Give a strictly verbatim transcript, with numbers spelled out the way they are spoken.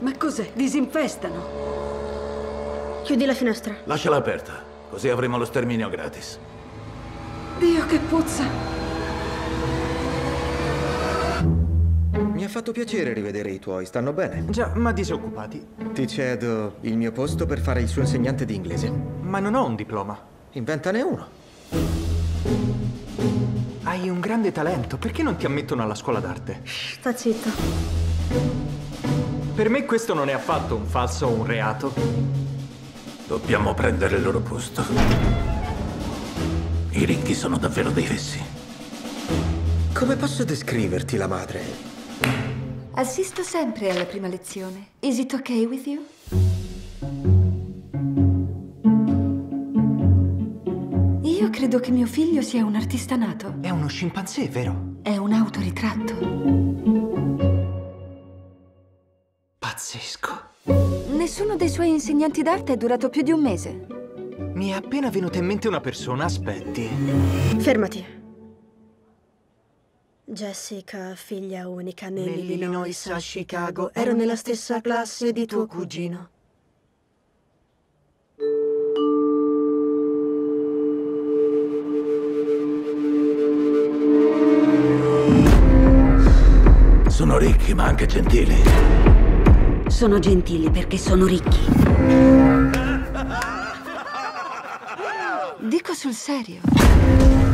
Ma cos'è? Disinfestano. Chiudi la finestra. Lasciala aperta, così avremo lo sterminio gratis. Dio, che puzza! Mi ha fatto piacere rivedere i tuoi, stanno bene. Già, ma disoccupati. Ti cedo il mio posto per fare il suo insegnante di inglese. Ma non ho un diploma. Inventane uno. Hai un grande talento, perché non ti ammettono alla scuola d'arte? Sta zitto. Per me questo non è affatto un falso o un reato. Dobbiamo prendere il loro posto. I ricchi sono davvero dei fessi. Come posso descriverti la madre? Assisto sempre alla prima lezione. Is it okay with you? Io credo che mio figlio sia un artista nato. È uno scimpanzé, vero? È un autoritratto. Pazzesco. Nessuno dei suoi insegnanti d'arte è durato più di un mese. Mi è appena venuta in mente una persona, aspetti. Fermati. Jessica, figlia unica nell'Illinois a Chicago, ero nella stessa classe di tuo cugino. Sono ricchi, ma anche gentili. Sono gentili perché sono ricchi. Dico sul serio.